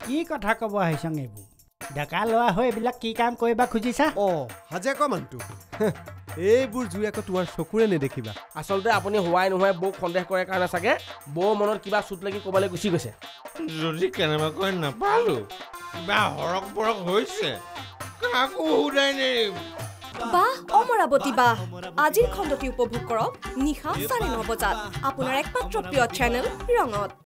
কি কথা কব আহিছং এইবোৰ ডেকা লোৱা হৈ এইবিলাক কি কাম কৰিবা খুজিছা হাজে ক মানটো এইবোৰ জুই আকৌ তোমাৰ চকুৰে নেদেখিবা আচলতে আপুনি হোৱাই নোহোৱাই বৌক সন্দেহ কৰে কাৰণে চাগে বৌ মনত কিবা চুট লাগি ক'বলৈ গুচি গৈছে যদি কেনেবাকৈ নাপালো কিবা হৰক বৰক হৈছে কাকো সুধাই নেৰিম বাহ অমৰাৱতী বাহ আজিৰ খণ্ডটি উপভোগ কৰক নিশা 9:30 বজাত আপোনাৰ একমাত্ৰ প্ৰিয় চেনেল ৰঙত